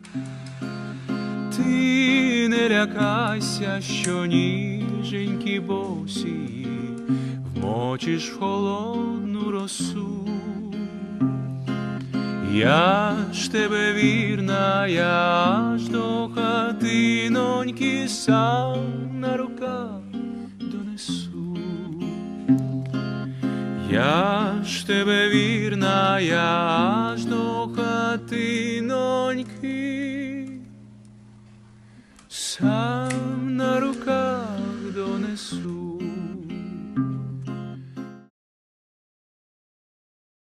Ти не лякайся, що ніженькі босі вмочиш в холодну росу. Я ж тебе вірна, я аж до хатиноньки сам на руках донесу. Я ж тебе вірна, я аж до хатиноньки сам на руках донесу.